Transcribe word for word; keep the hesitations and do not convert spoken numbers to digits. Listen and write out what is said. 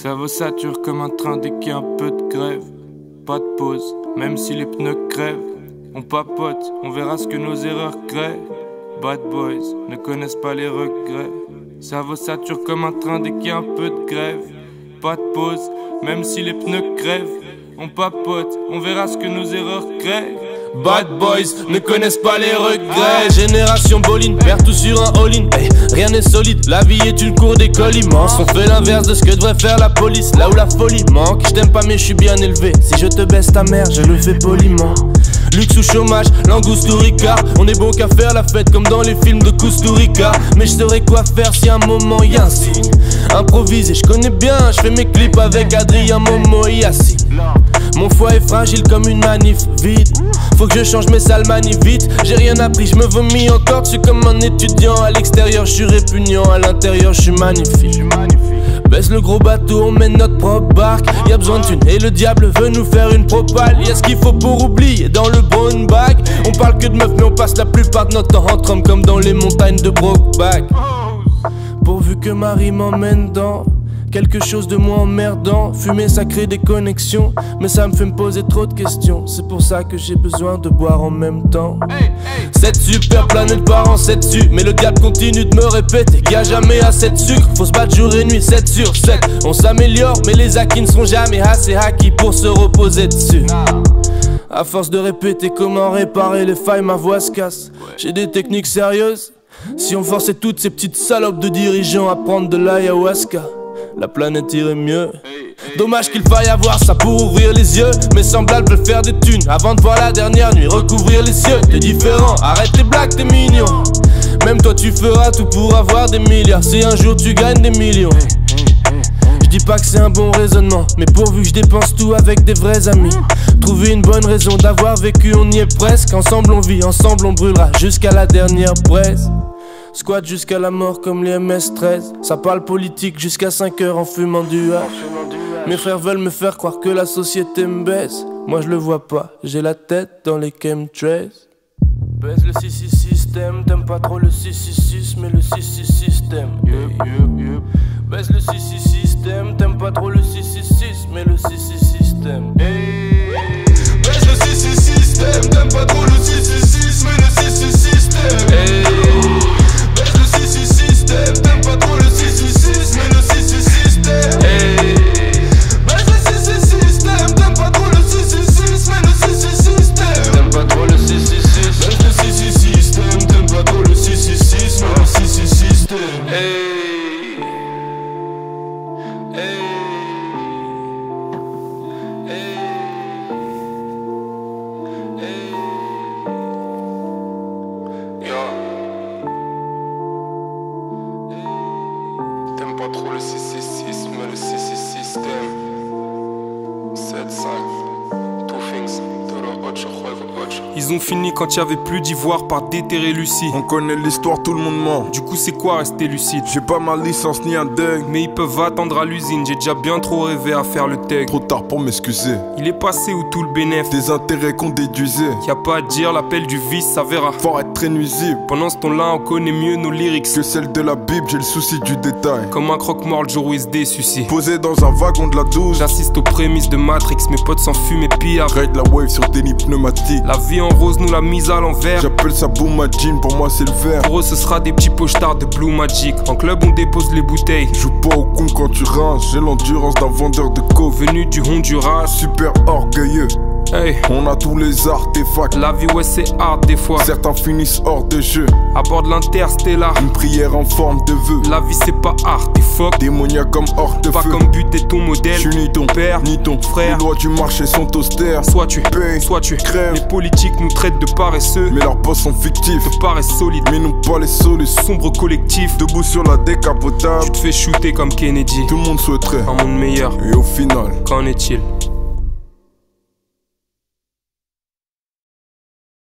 Ça vaut sature comme un train dès qu'il y a un peu de grève. Pas de pause, même si les pneus crèvent. On papote, on verra ce que nos erreurs créent. Bad boys ne connaissent pas les regrets. Ça vaut sature comme un train dès qu'il y a un peu de grève. Pas de pause, même si les pneus crèvent. On papote, on verra ce que nos erreurs créent. Bad boys ne connaissent pas les regrets. Génération Bolin, perd tout sur un all-in. Hey, rien n'est solide, la vie est une cour d'école immense. On fait l'inverse de ce que devrait faire la police, là où la folie manque. Je t'aime pas mais je suis bien élevé. Si je te baisse ta mère, je le fais poliment. Luxe ou chômage, langouste ou ricard. On est bon qu'à faire la fête comme dans les films de Kusturica. Mais je saurais quoi faire si un moment y a un signe. Improvisé, je connais bien, je fais mes clips avec Adrien Momo et Yassine. Mon foie est fragile comme une manif vide. Faut que je change mes salmani vite. J'ai rien appris, je me vomis encore dessus comme un étudiant. À l'extérieur je suis répugnant, à l'intérieur je suis magnifique. Baisse le gros bateau, on mène notre propre barque. Y'a besoin de thunes et le diable veut nous faire une propale. Y'a ce qu'il faut pour oublier dans le brown bag. On parle que de meufs mais on passe la plupart de notre temps entre hommes comme dans les montagnes de Brokeback. Pourvu que Marie m'emmène dans quelque chose de moins emmerdant. Fumer ça crée des connexions, mais ça me fait me poser trop de questions. C'est pour ça que j'ai besoin de boire en même temps. Cette super planète part en sept dessus, mais le diable continue de me répéter qu'il y a jamais assez de sucre. Faut se battre jour et nuit, sept sur sept. On s'améliore, mais les acquis ne sont jamais assez acquis pour se reposer dessus. À force de répéter comment réparer les failles, ma voix se casse. J'ai des techniques sérieuses. Si on forçait toutes ces petites salopes de dirigeants à prendre de l'ayahuasca, la planète irait mieux. Dommage qu'il faille avoir ça pour ouvrir les yeux. Mes semblables veulent faire des thunes avant de voir la dernière nuit recouvrir les cieux. T'es différent, arrête les blagues, t'es mignon. Même toi tu feras tout pour avoir des milliards si un jour tu gagnes des millions. Je dis pas que c'est un bon raisonnement, mais pourvu que je dépense tout avec des vrais amis. Trouver une bonne raison d'avoir vécu, on y est presque. Ensemble on vit, ensemble on brûlera jusqu'à la dernière braise. Squat jusqu'à la mort comme les M S treize. Ça parle politique jusqu'à cinq heures en fumant du hash. Mes frères veulent me faire croire que la société me baisse. Moi je le vois pas, j'ai la tête dans les chemtrails. Baisse le six six système, t'aimes pas trop le six six six, mais le six six système. Yep, yep, yep. Baisse le six six système, t'aimes pas trop le six six six, mais le six six système. Hey. Baisse le six six système, t'aimes pas trop le six six six, mais le six six système. Hey. Baisse le six six système, t'aimes pas trop le six six six, mais le six six système. Hey. Baisse le six six système, t'aimes pas trop le six six six, mais le six six système. T'aimes pas trop le six six six. Baisse le six six système, t'aimes pas trop le six six six, mais le six six système. Hey. Hey. Hey. Hey. Yo. T'aimes pas trop le six six six, mais le six six système. sept cinq. Two things. Ils ont fini quand il y avait plus d'ivoire par déterrer Lucie. On connaît l'histoire, tout le monde ment. Du coup c'est quoi rester lucide? J'ai pas ma licence ni un deuil, mais ils peuvent attendre à l'usine. J'ai déjà bien trop rêvé à faire le tech. Trop tard pour m'excuser. Il est passé où tout le bénéf, des intérêts qu'on déduisait. Y'a pas à dire, l'appel du vice ça verra. Fort être très nuisible. Pendant ce temps-là on connaît mieux nos lyrics que celle de la Bible, j'ai le souci du détail. Comme un croque-mort le jour où il se désucie. Posé dans un wagon de la douze, j'assiste aux prémices de Matrix. Mes potes s'en fument et pillent. Ride la wave sur déni pneumatique. La vie en rose nous l'a mise à l'envers. J'appelle ça Boom Jean, pour moi c'est le vert. Pour eux ce sera des petits pochards de Blue Magic. En club on dépose les bouteilles. Joue pas au con quand tu rinces. J'ai l'endurance d'un vendeur de coke venu du Honduras. Super orgueilleux. Hey. On a tous les artefacts. La vie ouais c'est hard des fois. Certains finissent hors de jeu. À bord de l'Interstellar, une prière en forme de vœu. La vie c'est pas art, t'es fuck. Démoniaque comme hors de pas feu. Pas comme but et ton modèle. Je suis ni ton père, ni ton frère. Les lois du marché sont austères. Soit tu payes, soit tu crèves. Les politiques nous traitent de paresseux, mais leurs boss sont fictifs. De paresse solide, mais non pas les solutions. Sombre collectif, debout sur la décapotable. Tu te fais shooter comme Kennedy. Tout le monde souhaiterait un monde meilleur. Et au final, qu'en est-il?